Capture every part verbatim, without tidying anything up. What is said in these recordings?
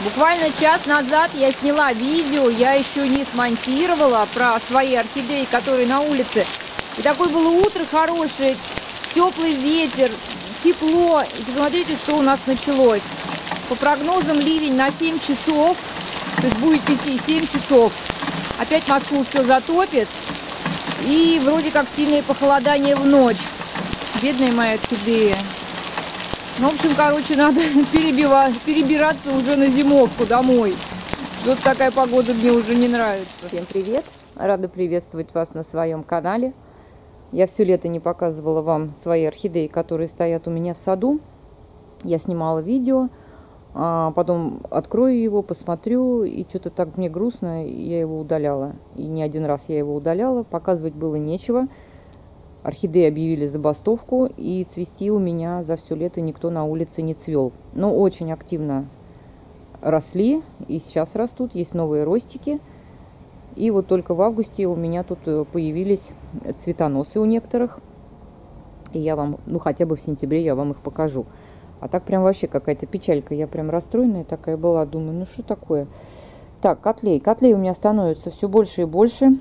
Буквально час назад я сняла видео, я еще не смонтировала, про свои орхидеи, которые на улице. И такое было утро хорошее, теплый ветер, тепло. И посмотрите, что у нас началось. По прогнозам ливень на семь часов, то есть будет идти семь часов. Опять Москву все затопит. И вроде как сильное похолодание в ночь. Бедные мои орхидеи. Ну, в общем, короче, надо перебивать, перебираться уже на зимовку домой. Вот такая погода мне уже не нравится. Всем привет! Рада приветствовать вас на своем канале. Я все лето не показывала вам свои орхидеи, которые стоят у меня в саду. Я снимала видео, а потом открою его, посмотрю, и что-то так мне грустно, и я его удаляла. И не один раз я его удаляла, показывать было нечего. Орхидеи объявили забастовку, и цвести у меня за все лето никто на улице не цвел. Но очень активно росли, и сейчас растут, есть новые ростики. И вот только в августе у меня тут появились цветоносы у некоторых. И я вам, ну хотя бы в сентябре я вам их покажу. А так прям вообще какая-то печалька. Я прям расстроенная такая была, думаю, ну что такое. Так, котлей. Котлей у меня становится все больше и больше.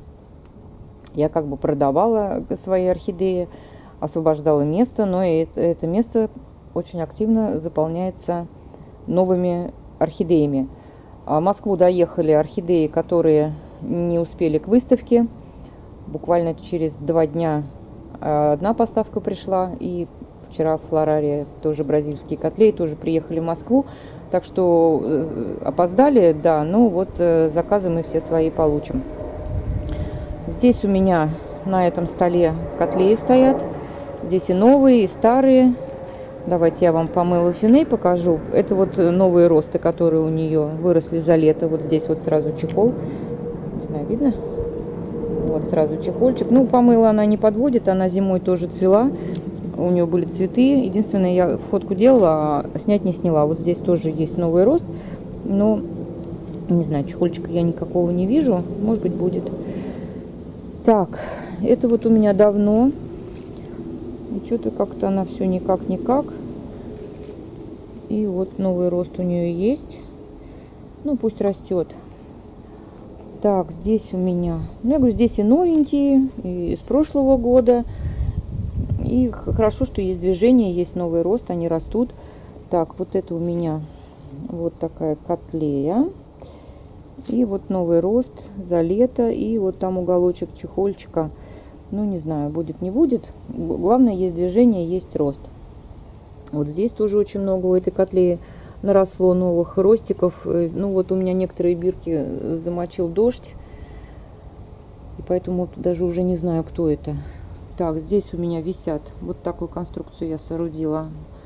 Я как бы продавала свои орхидеи, освобождала место, но это, это место очень активно заполняется новыми орхидеями. В Москву доехали орхидеи, которые не успели к выставке. Буквально через два дня одна поставка пришла, и вчера в Флорарии тоже бразильские котлеи тоже приехали в Москву. Так что опоздали, да, но вот заказы мы все свои получим. Здесь у меня на этом столе котлеи стоят. Здесь и новые, и старые. Давайте я вам помылу финей покажу. Это вот новые росты, которые у нее выросли за лето. Вот здесь вот сразу чехол. Не знаю, видно? Вот сразу чехольчик. Ну, помыла она не подводит, она зимой тоже цвела. У нее были цветы. Единственное, я фотку делала, а снять не сняла. Вот здесь тоже есть новый рост. Но, не знаю, чехольчика я никакого не вижу. Может быть, будет. Так, это вот у меня давно. И что-то как-то она все никак-никак. И вот новый рост у нее есть. Ну, пусть растет. Так, здесь у меня... Ну, я говорю, здесь и новенькие, и с прошлого года. И хорошо, что есть движение, есть новый рост, они растут. Так, вот это у меня вот такая котлея. И вот новый рост за лето. И вот там уголочек чехольчика. Ну, не знаю, будет, не будет. Главное, есть движение, есть рост. Вот здесь тоже очень много у этой котлеи наросло новых ростиков. Ну, вот у меня некоторые бирки замочил дождь. И поэтому даже уже не знаю, кто это. Так, здесь у меня висят. Вот такую конструкцию я соорудила.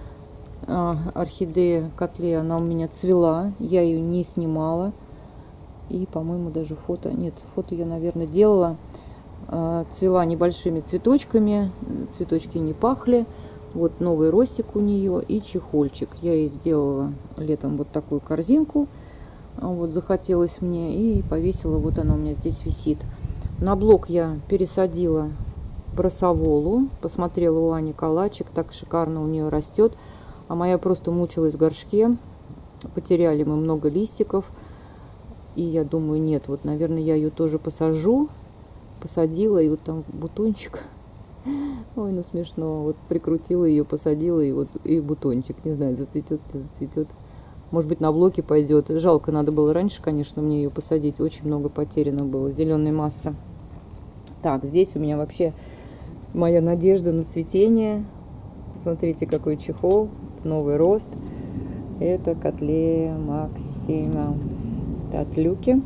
Орхидея котлея, она у меня цвела. Я ее не снимала. И, по-моему, даже фото... Нет, фото я, наверное, делала. Цвела небольшими цветочками. Цветочки не пахли. Вот новый ростик у нее и чехольчик. Я ей сделала летом вот такую корзинку. Вот захотелось мне. И повесила. Вот она у меня здесь висит. На блок я пересадила бросоволу. Посмотрела у Ани калачик. Так шикарно у нее растет. А моя просто мучилась в горшке. Потеряли мы много листиков. И я думаю, нет, вот, наверное, я ее тоже посажу. Посадила, и вот там бутончик. Ой, ну смешно. Вот прикрутила ее, посадила, и вот и бутончик. Не знаю, зацветет, зацветет. Может быть, на блоке пойдет. Жалко, надо было раньше, конечно, мне ее посадить. Очень много потеряно было, зеленой массы. Так, здесь у меня вообще моя надежда на цветение. Посмотрите, какой чехол. Новый рост. Это котлея Максима. От Люки.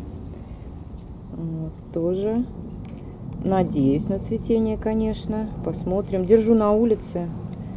Вот, тоже надеюсь на цветение, конечно. Посмотрим. Держу на улице.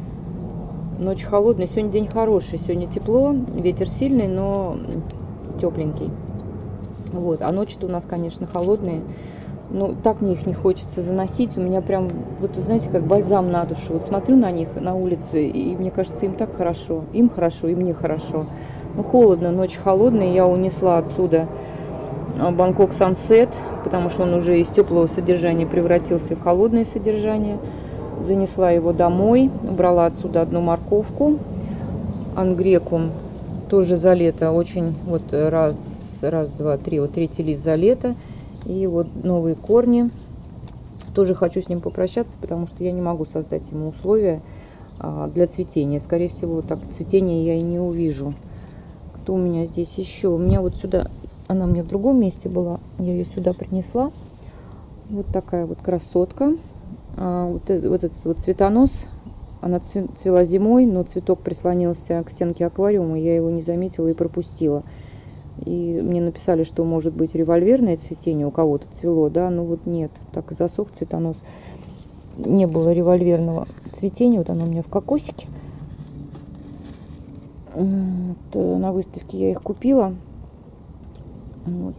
Ночь холодная. Сегодня день хороший. Сегодня тепло. Ветер сильный, но тепленький. Вот. А ночи-то у нас, конечно, холодные. Ну, так мне их не хочется заносить. У меня прям, вот, знаете, как бальзам на душу. Вот смотрю на них на улице, и мне кажется, им так хорошо. Им хорошо, и мне хорошо. Ну, холодно, ночь холодная. Я унесла отсюда Бангкок Сансет, потому что он уже из теплого содержания превратился в холодное содержание. Занесла его домой, убрала отсюда одну морковку. Ангрекум тоже за лето. Очень вот раз, раз, два, три. Вот третий лист за лето. И вот новые корни. Тоже хочу с ним попрощаться, потому что я не могу создать ему условия для цветения. Скорее всего, так цветения я и не увижу. Кто у меня здесь еще? У меня вот сюда, она у меня в другом месте была. Я ее сюда принесла. Вот такая вот красотка. А, вот, это, вот этот вот цветонос. Она цвела зимой, но цветок прислонился к стенке аквариума. Я его не заметила и пропустила. И мне написали, что может быть револьверное цветение у кого-то цвело, да, но вот нет, так и засох цветонос. Не было револьверного цветения. Вот оно у меня в кокосике. Вот, на выставке я их купила. Вот.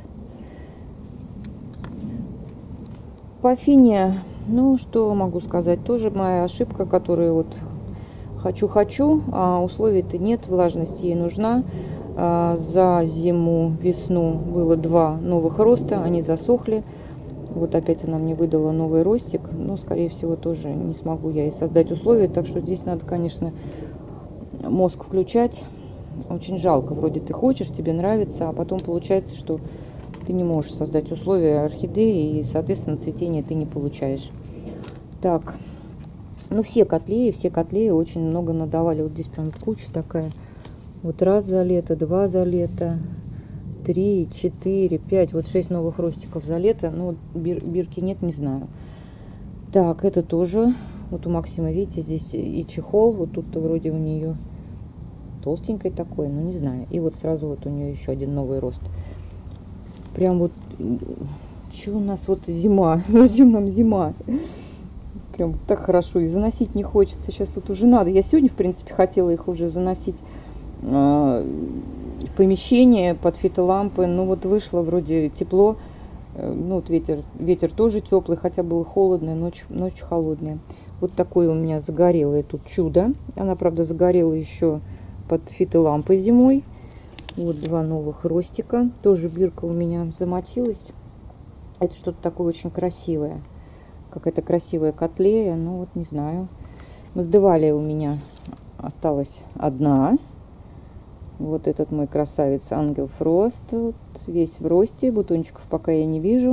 По Афине, ну что могу сказать, тоже моя ошибка, которую вот хочу-хочу, а условий-то нет, влажность ей нужна. А за зиму, весну было два новых роста, они засохли. Вот опять она мне выдала новый ростик, но скорее всего тоже не смогу я и создать условия, так что здесь надо, конечно, мозг включать. Очень жалко, вроде ты хочешь, тебе нравится, а потом получается, что ты не можешь создать условия орхидеи, и, соответственно, цветения ты не получаешь. Так, ну все котлеи, все котлеи очень много надавали. Вот здесь прям куча такая. Вот раз за лето, два за лето, три, четыре, пять, вот шесть новых ростиков за лето. Ну, бир, бирки нет, не знаю. Так, это тоже, вот у Максима, видите, здесь и чехол, вот тут-то вроде у нее толстенькой такой, но не знаю. И вот сразу вот у нее еще один новый рост. Прям вот, что у нас вот зима, зачем нам зима? Прям так хорошо, и заносить не хочется, сейчас вот уже надо. Я сегодня, в принципе, хотела их уже заносить э, в помещение под фитолампы, но вот вышло вроде тепло, э, ну вот ветер, ветер тоже теплый, хотя было холодно, ночь, ночь холодная. Вот такое у меня загорелое тут чудо. Она, правда, загорела еще под фитолампой зимой. Вот два новых ростика. Тоже бирка у меня замочилась. Это что-то такое очень красивое. Какая-то красивая котлея. Ну вот не знаю. Моздевалия у меня осталась одна. Вот этот мой красавец Ангел Фрост. Вот весь в росте. Бутончиков пока я не вижу.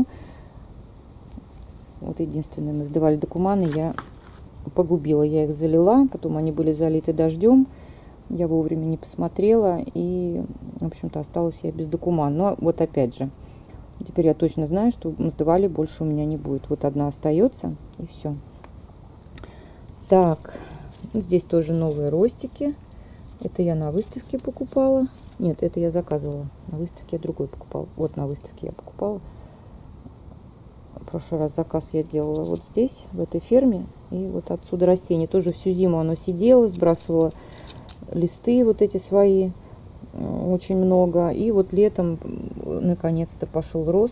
Вот единственное, моздевали докуманы я погубила. Я их залила. Потом они были залиты дождем. Я вовремя не посмотрела, и, в общем-то, осталась я без докуман. Но вот опять же, теперь я точно знаю, что моздевали больше у меня не будет. Вот одна остается, и все. Так, ну, здесь тоже новые ростики. Это я на выставке покупала. Нет, это я заказывала. На выставке я другой покупала. Вот на выставке я покупала. В прошлый раз заказ я делала вот здесь, в этой ферме. И вот отсюда растение. Тоже всю зиму оно сидело, сбрасывало листы вот эти свои, очень много. И вот летом наконец-то пошел рост.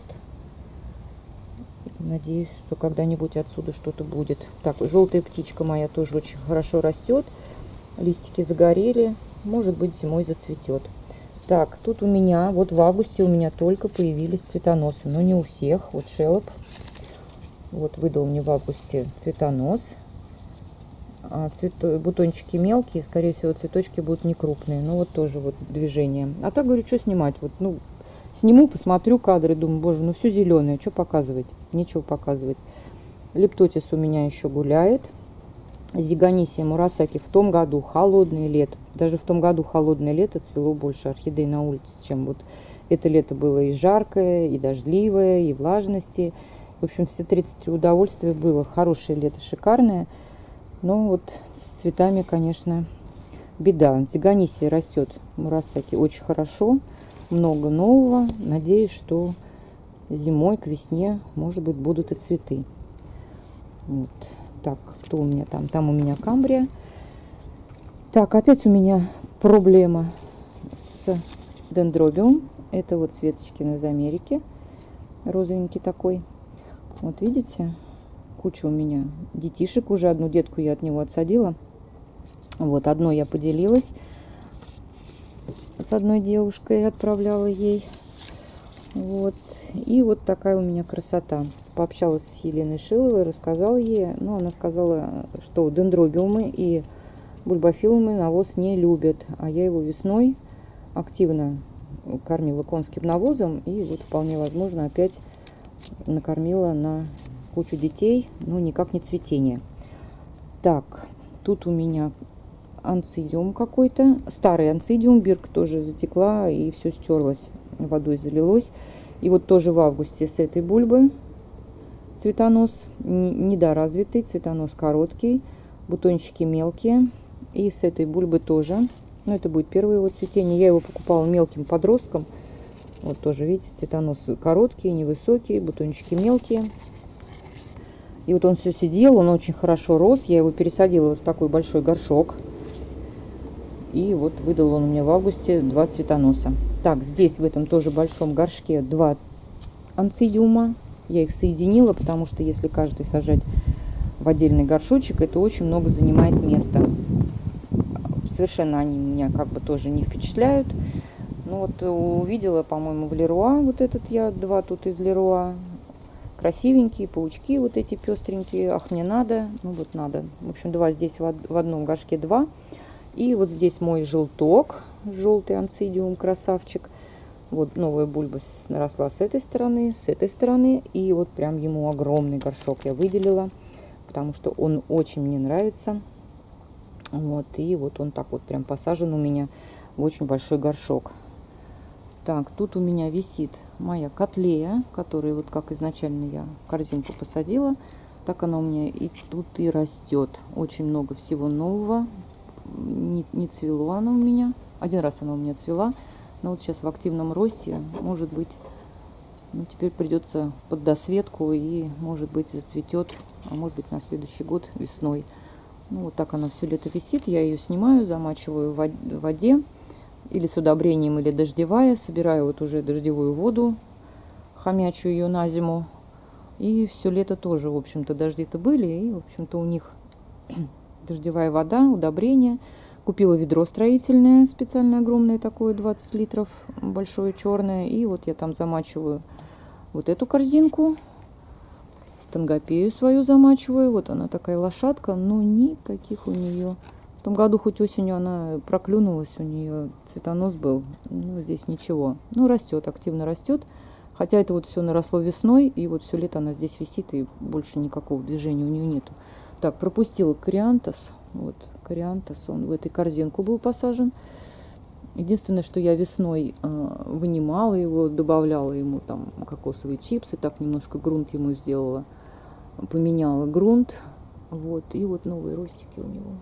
Надеюсь, что когда-нибудь отсюда что-то будет. Так, желтая птичка моя тоже очень хорошо растет. Листики загорели. Может быть, зимой зацветет. Так, тут у меня, вот в августе у меня только появились цветоносы. Но не у всех. Вот шелоп. Вот выдал мне в августе цветонос. А цвето... бутончики мелкие, скорее всего, цветочки будут не крупные. Но вот тоже вот движение. А так, говорю, что снимать? Вот, ну, сниму, посмотрю кадры, думаю, боже, ну все зеленое, что показывать? Нечего показывать. Лептотис у меня еще гуляет. Зиганисия Мурасаки в том году холодное лето. Даже в том году холодное лето цвело больше орхидей на улице, чем вот это лето было и жаркое, и дождливое, и влажности. В общем, все тридцать удовольствия было. Хорошее лето, шикарное. Но вот с цветами, конечно, беда. Зиганисия растет Мурасаки очень хорошо. Много нового. Надеюсь, что зимой, к весне, может быть, будут и цветы. Вот. Так, кто у меня там? Там у меня камбрия. Так, опять у меня проблема с дендробиум. Это вот светочкин из Америки. Розовенький такой. Вот видите? Куча у меня детишек. Уже одну детку я от него отсадила. Вот, одно я поделилась с одной девушкой, отправляла ей. Вот. И вот такая у меня красота. Пообщалась с Еленой Шиловой, рассказала ей. Ну, она сказала, что дендробиумы и бульбофилумы навоз не любят. А я его весной активно кормила конским навозом, и вот вполне возможно опять накормила на кучу детей, но никак не цветение. Так, тут у меня анцидиум какой-то, старый анцидиум, бирка тоже затекла и все стерлось, водой залилось. И вот тоже в августе с этой бульбы цветонос недоразвитый, цветонос короткий, бутончики мелкие. И с этой бульбы тоже, ну это будет первое его цветение. Я его покупала мелким подростком. Вот тоже, видите, цветонос короткий, невысокий, бутончики мелкие. И вот он все сидел, он очень хорошо рос. Я его пересадила вот в такой большой горшок. И вот выдал он у меня в августе два цветоноса. Так, здесь в этом тоже большом горшке два анцидиума. Я их соединила, потому что если каждый сажать в отдельный горшочек, это очень много занимает места. Совершенно они меня как бы тоже не впечатляют. Ну вот увидела, по-моему, в Леруа, вот этот я, два тут из Леруа. Красивенькие, паучки вот эти пестренькие. Ах, мне надо. Ну вот надо. В общем, два здесь в одном горшке два. И вот здесь мой желток, желтый анцидиум, красавчик. Вот новая бульба наросла с этой стороны, с этой стороны. И вот прям ему огромный горшок я выделила, потому что он очень мне нравится. Вот, и вот он так вот прям посажен у меня в очень большой горшок. Так, тут у меня висит моя котлея, которую вот как изначально я в корзинку посадила. Так она у меня и тут и растет. Очень много всего нового. Не, не цвело она у меня. Один раз она у меня цвела. Но вот сейчас в активном росте, может быть, ну, теперь придется под досветку и, может быть, зацветет, а может быть, на следующий год весной. Ну, вот так она все лето висит. Я ее снимаю, замачиваю в воде. Или с удобрением, или дождевая. Собираю вот уже дождевую воду, хомячу ее на зиму. И все лето тоже, в общем-то, дожди-то были. И, в общем-то, у них дождевая вода, удобрение. Купила ведро строительное, специально огромное такое, двадцать литров, большое черное. И вот я там замачиваю вот эту корзинку. Стангопею свою замачиваю. Вот она такая лошадка, но никаких у нее... В том году хоть осенью она проклюнулась, у нее цветонос был. Ну, здесь ничего. Ну, растет, активно растет. Хотя это вот все наросло весной, и вот все лето она здесь висит, и больше никакого движения у нее нету. Так, пропустила кориантос. Вот, кориантос, он в этой корзинку был посажен. Единственное, что я весной э, вынимала его, добавляла ему там кокосовые чипсы, так немножко грунт ему сделала. Поменяла грунт. Вот, и вот новые ростики у него.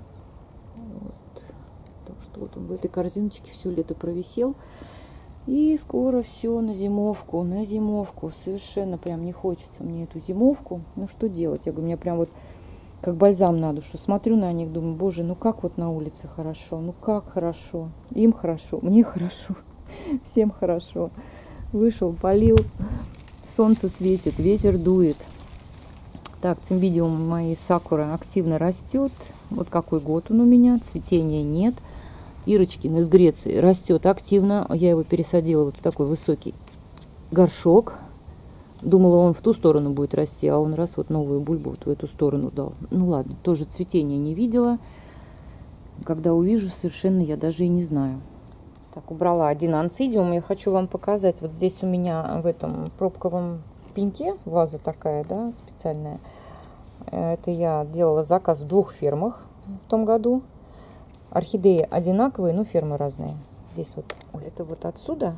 Вот. Так что вот он в этой корзиночке все лето провисел. И скоро все на зимовку, на зимовку. Совершенно прям не хочется мне эту зимовку. Ну что делать? Я говорю, мне прям вот как бальзам на душу. Смотрю на них, думаю, боже, ну как вот на улице хорошо, ну как хорошо. Им хорошо, мне хорошо, всем хорошо. Вышел, полил, солнце светит, ветер дует. Так, цимбидиум моей сакура активно растет. Вот какой год он у меня, цветения нет. Ирочкин из Греции растет активно. Я его пересадила вот в такой высокий горшок. Думала, он в ту сторону будет расти, а он раз вот новую бульбу вот в эту сторону дал. Ну ладно, тоже цветения не видела. Когда увижу, совершенно я даже и не знаю. Так, убрала один анцидиум. Я хочу вам показать. Вот здесь у меня в этом пробковом пеньке ваза такая, да, специальная. Это я делала заказ в двух фермах в том году. Орхидеи одинаковые, но фермы разные. Здесь вот, это вот отсюда,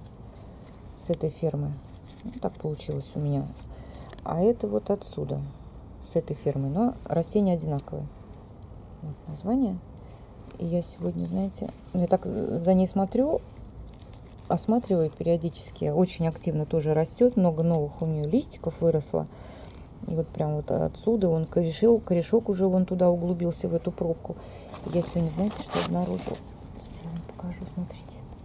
с этой фермы. Вот так получилось у меня. А это вот отсюда, с этой фермы. Но растения одинаковые. Вот название. И я сегодня, знаете, я так за ней смотрю, осматриваю периодически. Очень активно тоже растет. Много новых у нее листиков выросло. И вот прям вот отсюда он корешок, корешок уже вон туда углубился, в эту пробку. Я сегодня, знаете, что обнаружил? Сейчас я вам покажу, смотрите.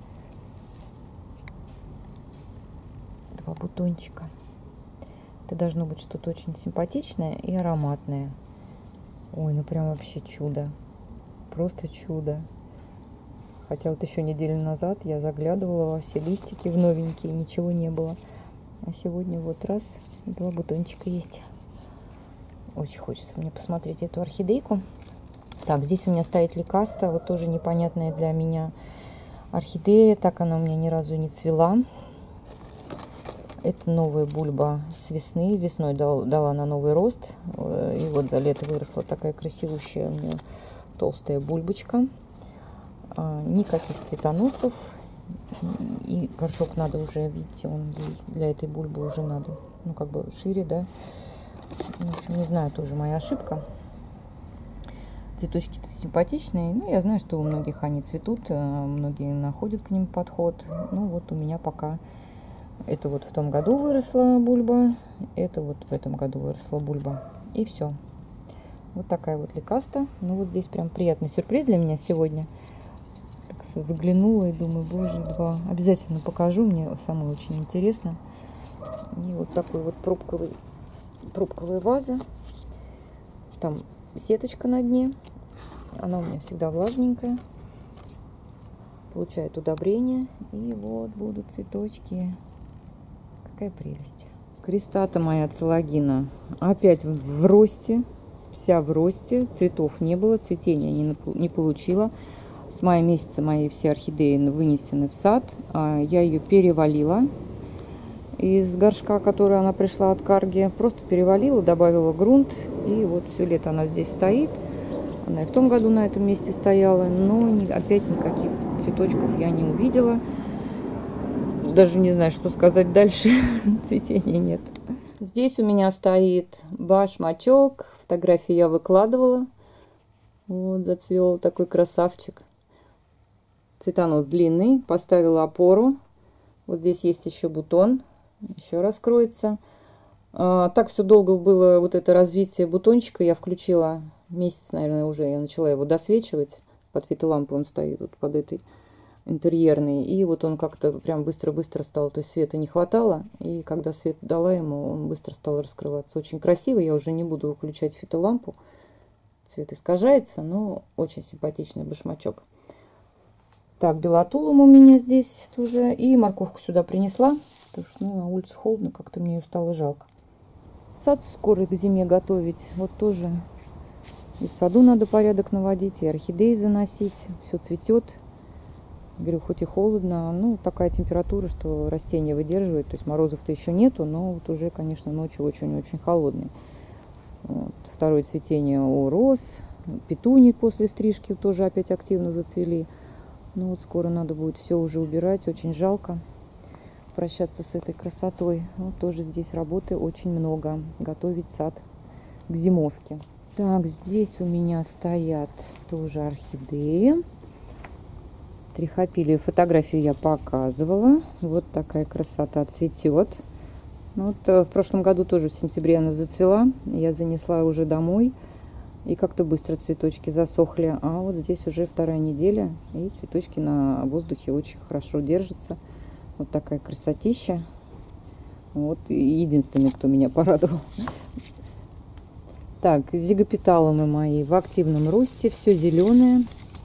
Два бутончика. Это должно быть что-то очень симпатичное и ароматное. Ой, ну прям вообще чудо. Просто чудо. Хотя вот еще неделю назад я заглядывала во все листики в новенькие, ничего не было. А сегодня вот раз, два бутончика есть. Очень хочется мне посмотреть эту орхидейку. Так, здесь у меня стоит ликаста, вот тоже непонятная для меня. орхидея. Так она у меня ни разу не цвела. Это новая бульба с весны. Весной дал, дала на новый рост. И вот за лето выросла такая красивущая у меня толстая бульбочка. Никаких цветоносов. И горшок надо уже, видите, он для этой бульбы уже надо, ну, как бы шире, да. В общем, не знаю, тоже моя ошибка. Цветочки-то симпатичные. Ну, я знаю, что у многих они цветут, многие находят к ним подход. Ну, вот у меня пока это вот в том году выросла бульба, это вот в этом году выросла бульба. И все. Вот такая вот ликаста. Ну, вот здесь прям приятный сюрприз для меня сегодня. Так заглянула и думаю, боже, два. Обязательно покажу, мне самое очень интересно. И вот такой вот пробковый, пробковая ваза. Там сеточка на дне. Она у меня всегда влажненькая. Получает удобрение. И вот будут цветочки. Какая прелесть. Крестата моя целлогина опять в росте. Вся в росте. Цветов не было. Цветения не, не получила. С мая месяца мои все орхидеи вынесены в сад. Я ее перевалила из горшка, который она пришла от Карги. Просто перевалила, добавила грунт. И вот все лето она здесь стоит. Она и в том году на этом месте стояла. Но опять никаких цветочков я не увидела. Даже не знаю, что сказать дальше. Цветения нет. Здесь у меня стоит башмачок. Фотографии я выкладывала. Вот, зацвел такой красавчик. Цветонос длинный. Поставила опору. Вот здесь есть еще бутон. Еще раскроется. А, так все долго было вот это развитие бутончика. Я включила месяц, наверное, уже. Я начала его досвечивать. Под фитолампой он стоит вот под этой интерьерной. И вот он как-то прям быстро-быстро стал. То есть света не хватало. И когда свет дала ему, он быстро стал раскрываться. Очень красиво. Я уже не буду выключать фитолампу. Цвет искажается, но очень симпатичный башмачок. Так, белотулум у меня здесь тоже. И морковку сюда принесла. Потому что, ну, на улице холодно, как-то мне ее стало жалко. Сад скоро к зиме готовить. Вот тоже и в саду надо порядок наводить, и орхидеи заносить. Все цветет. Говорю, хоть и холодно, ну, такая температура, что растения выдерживают. То есть морозов-то еще нету, но вот уже, конечно, ночью очень-очень холодные. Вот. Второе цветение у роз. Петунии после стрижки тоже опять активно зацвели. Ну вот скоро надо будет все уже убирать. Очень жалко прощаться с этой красотой. Вот тоже здесь работы очень много. Готовить сад к зимовке. Так, здесь у меня стоят тоже орхидеи. Трихопилию фотографию я показывала. Вот такая красота цветет. Ну, вот в прошлом году тоже в сентябре она зацвела. Я занесла уже домой. И как-то быстро цветочки засохли. А вот здесь уже вторая неделя. И цветочки на воздухе очень хорошо держатся. Вот такая красотища. Вот единственный, кто меня порадовал. Так, зигопеталумы мои в активном росте. Все зеленое.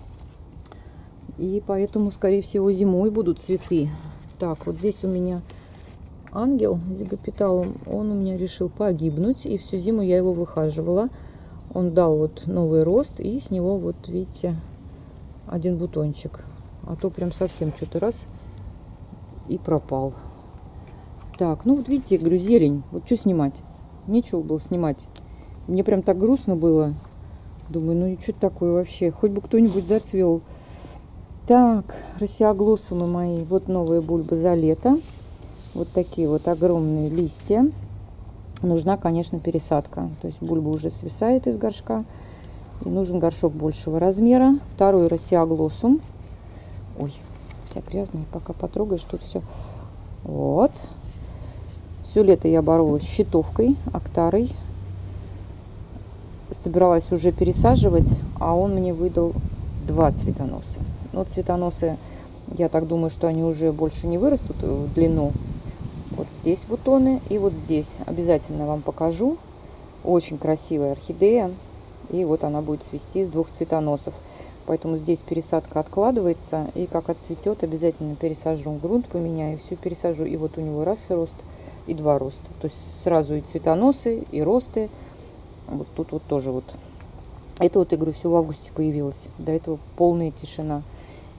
И поэтому, скорее всего, зимой будут цветы. Так, вот здесь у меня ангел зигопеталум. Он у меня решил погибнуть. И всю зиму я его выхаживала. Он дал вот новый рост. И с него, вот видите, один бутончик. А то прям совсем что-то раз и пропал. Так, ну вот видите, говорю, зелень. Вот что снимать? Нечего было снимать. Мне прям так грустно было. Думаю, ну и что такое вообще? Хоть бы кто-нибудь зацвел. Так, рассиоглоссумы мои. Вот новые бульбы за лето. Вот такие вот огромные листья. Нужна, конечно, пересадка. То есть бульба уже свисает из горшка. И нужен горшок большего размера. Второй рассиоглоссум. Ой, вся грязная. Пока потрогаешь, тут все. Вот. Все лето я боролась с щитовкой, актарой. Собиралась уже пересаживать, а он мне выдал два цветоноса. Но цветоносы, я так думаю, что они уже больше не вырастут в длину. Вот здесь бутоны и вот здесь. Обязательно вам покажу. Очень красивая орхидея. И вот она будет цвести из двух цветоносов. Поэтому здесь пересадка откладывается. И как отцветет, обязательно пересажу. Грунт поменяю, все пересажу. И вот у него раз рост и два роста. То есть сразу и цветоносы, и росты. Вот тут вот тоже вот. Это вот, я говорю, все в августе появилось. До этого полная тишина.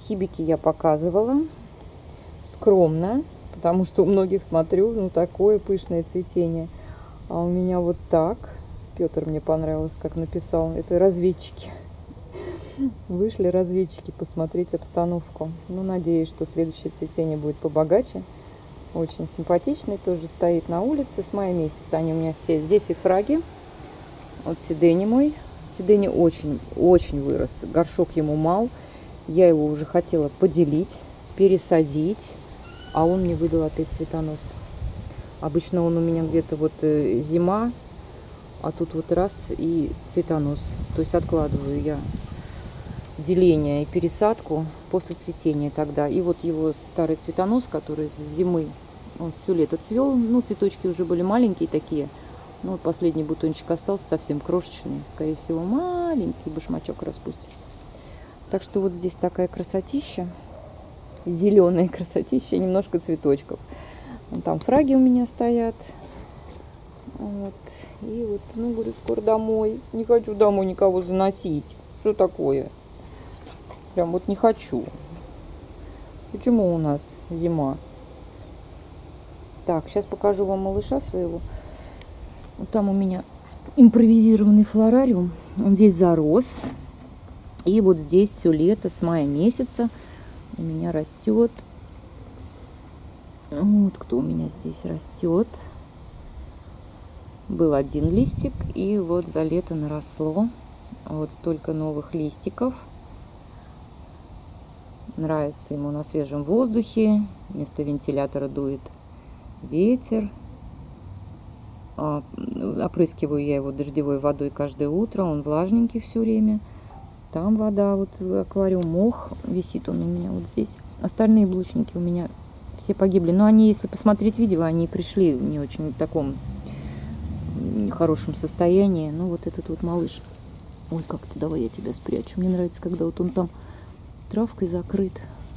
Хибики я показывала. Скромно, потому что у многих смотрю, ну такое пышное цветение. А у меня вот так. Петр мне понравилось, как написал. Это разведчики. Вышли разведчики посмотреть обстановку. Ну, надеюсь, что следующее цветение будет побогаче. Очень симпатичный, тоже стоит на улице с мая месяца. Они у меня все. Здесь и фраги. Вот Сидени мой. Сидени очень, очень вырос. Горшок ему мал. Я его уже хотела поделить, пересадить, а он мне выдал опять цветонос. Обычно он у меня где-то вот зима, а тут вот раз и цветонос. То есть откладываю я деление и пересадку после цветения тогда. И вот его старый цветонос, который с зимы, он все лето цвел. Ну, цветочки уже были маленькие такие. Ну, вот последний бутончик остался совсем крошечный. Скорее всего, маленький башмачок распустится. Так что вот здесь такая красотища. Зеленая красотища, немножко цветочков. Вон там фраги у меня стоят. Вот. И вот, ну, говорю, скоро домой. Не хочу домой никого заносить. Что такое? Прям вот не хочу. Почему у нас зима? Так, сейчас покажу вам малыша своего. Вот там у меня импровизированный флорариум. Он весь зарос. И вот здесь все лето, с мая месяца у меня растет. Вот кто у меня здесь растет. Был один листик, и вот за лето наросло вот столько новых листиков. Нравится ему на свежем воздухе. Вместо вентилятора дует ветер. Опрыскиваю я его дождевой водой каждое утро. Он влажненький все время. Там вода, вот аквариум, мох висит он у меня вот здесь. Остальные блочники у меня все погибли. Но они, если посмотреть видео, они пришли в не очень таком хорошем состоянии. Ну, вот этот вот малыш. Ой, как-то давай я тебя спрячу. Мне нравится, когда вот он там травкой закрыт.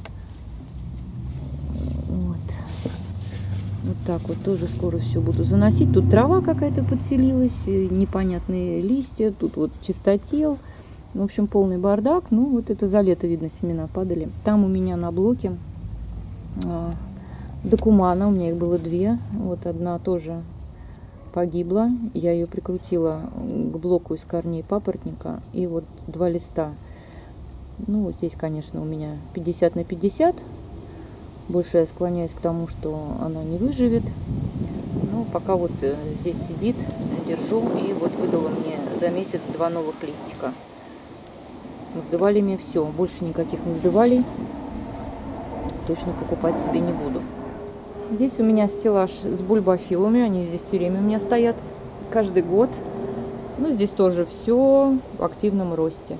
Вот. Вот так вот тоже скоро все буду заносить. Тут трава какая-то подселилась, непонятные листья. Тут вот чистотел. В общем, полный бардак. Ну, вот это за лето, видно, семена падали. Там у меня на блоке а, докумана. У меня их было две. Вот одна тоже погибла. Я ее прикрутила к блоку из корней папоротника. И вот два листа. Ну, вот здесь, конечно, у меня пятьдесят на пятьдесят. Больше я склоняюсь к тому, что она не выживет. Но пока вот здесь сидит, держу. И вот выдала мне за месяц два новых листика. С мздывалями все. Больше никаких мздывалей точно покупать себе не буду. Здесь у меня стеллаж с бульбофилами. Они здесь все время у меня стоят. Каждый год. Ну, здесь тоже все в активном росте.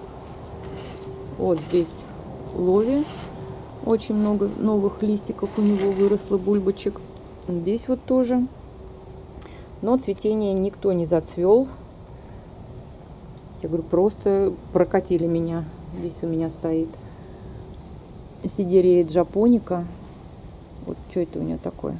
Вот здесь лови. Очень много новых листиков у него выросло, бульбочек. Здесь вот тоже. Но цветение никто не зацвел. Я говорю, просто прокатили меня. Здесь у меня стоит сидерея джапоника. Вот что это у нее такое?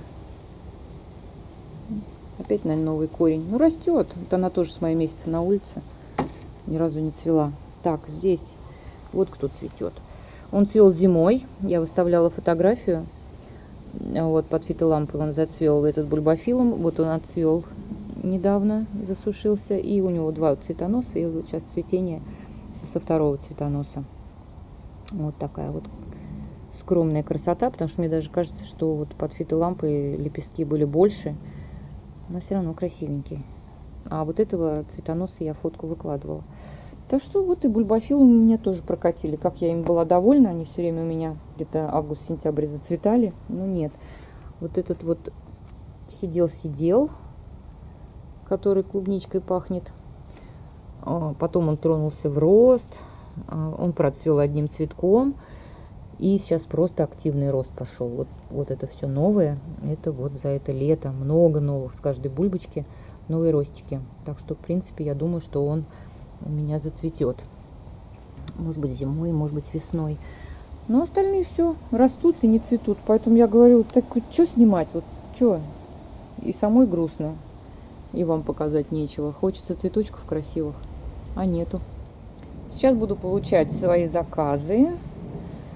Опять, наверное, новый корень. Ну, растет. Вот она тоже с мая месяца на улице. Ни разу не цвела. Так, здесь вот кто цветет. Он цвел зимой. Я выставляла фотографию. Вот под фитолампой он зацвел этот бульбофилом. Вот он отцвел недавно, засушился. И у него два цветоноса. И вот сейчас цветение со второго цветоноса. Вот такая вот скромная красота. Потому что мне даже кажется, что вот под фитолампой лепестки были больше. Но все равно красивенький. А вот этого цветоноса я фотку выкладывала. Так что вот и бульбофилы у меня тоже прокатили. Как я им была довольна. Они все время у меня где-то август-сентябрь зацветали. Но нет. Вот этот вот сидел-сидел, который клубничкой пахнет. Потом он тронулся в рост. Он процвел одним цветком. И сейчас просто активный рост пошел. Вот, вот это все новое. Это вот за это лето. Много новых с каждой бульбочки. Новые ростики. Так что, в принципе, я думаю, что он у меня зацветет. Может быть, зимой, может быть, весной. Но остальные все растут и не цветут. Поэтому я говорю, так что снимать? Вот что? И самой грустно. И вам показать нечего. Хочется цветочков красивых, а нету. Сейчас буду получать свои заказы.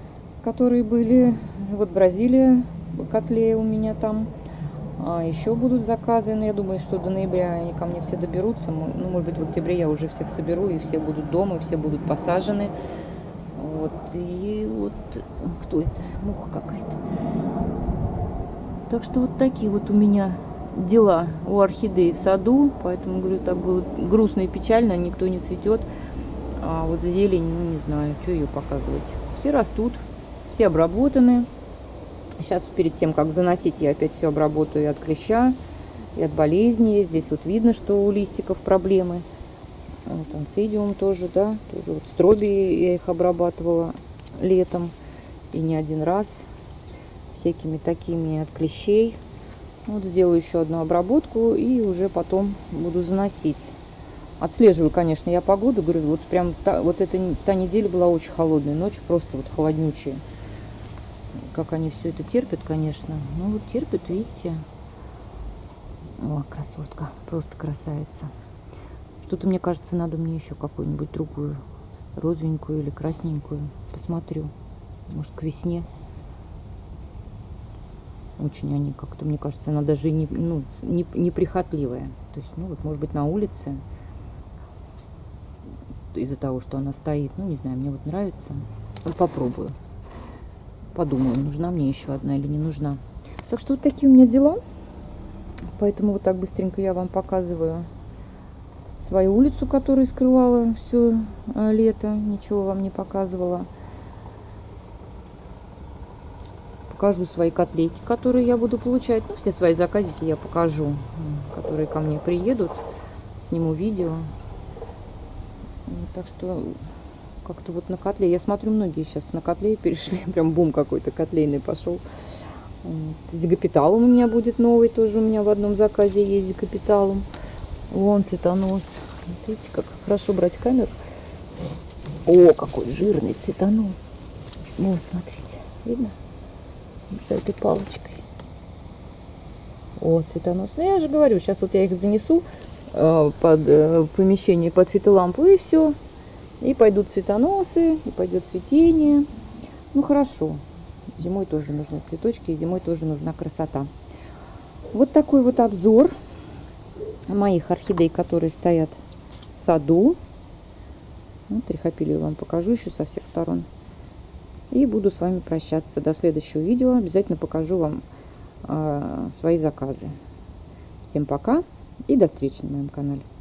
которые были. Вот Бразилия, котлея у меня там. А еще будут заказы, но я думаю, что до ноября они ко мне все доберутся. Ну, может быть, в октябре я уже всех соберу, и все будут дома, и все будут посажены. Вот, и вот, кто это? Муха какая-то. Так что вот такие вот у меня дела у орхидеи в саду. Поэтому, говорю, так было грустно и печально, никто не цветет. А вот зелень, ну, не знаю, что ее показывать. Все растут, все обработаны. Сейчас перед тем, как заносить, я опять все обработаю и от клеща, и от болезней. Здесь вот видно, что у листиков проблемы. Вот анцидиум тоже, да. Тоже вот стробии я их обрабатывала летом. И не один раз. Всякими такими от клещей. Вот сделаю еще одну обработку и уже потом буду заносить. Отслеживаю, конечно, я погоду. Говорю, вот прям та, вот эта та неделя была очень холодная. Ночь просто вот холоднючая. Как они все это терпят, конечно. Ну вот терпят, видите. О, красотка. Просто красавица. Что-то, мне кажется, надо мне еще какую-нибудь другую. Розовенькую или красненькую. Посмотрю. Может, к весне. Очень они как-то, мне кажется, она даже не, ну, не, неприхотливая. То есть, ну вот, может быть, на улице. Из-за того, что она стоит. Ну, не знаю, мне вот нравится. Попробую. Подумаю, нужна мне еще одна или не нужна. Так что вот такие у меня дела. Поэтому вот так быстренько я вам показываю свою улицу, которую скрывала все лето. Ничего вам не показывала. Покажу свои котлейки, которые я буду получать. Ну, все свои заказики я покажу, которые ко мне приедут. Сниму видео. Так что... Как-то вот на котле. Я смотрю, многие сейчас на котле перешли. Прям бум какой-то котлейный пошел. Зигопиталум у меня будет новый. Тоже у меня в одном заказе есть зигопиталум. Вон цветонос. Видите, как хорошо брать камеру. О, какой жирный цветонос. Вот, смотрите. Видно? За этой палочкой. О, цветонос. Ну, я же говорю, сейчас вот я их занесу э, под э, помещение, под фитолампу, и все. И пойдут цветоносы, и пойдет цветение. Ну, хорошо. Зимой тоже нужны цветочки, и зимой тоже нужна красота. Вот такой вот обзор моих орхидей, которые стоят в саду. Вот, трихопилию вам покажу еще со всех сторон. И буду с вами прощаться. До следующего видео. Обязательно покажу вам э, свои заказы. Всем пока и до встречи на моем канале.